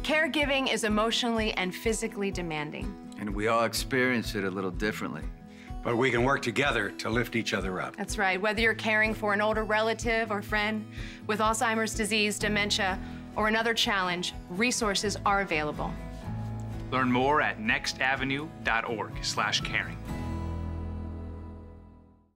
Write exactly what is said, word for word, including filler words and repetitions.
Caregiving is emotionally and physically demanding. And we all experience it a little differently. But we can work together to lift each other up. That's right. Whether you're caring for an older relative or friend with Alzheimer's disease, dementia, or another challenge, resources are available. Learn more at next avenue dot org slash caring.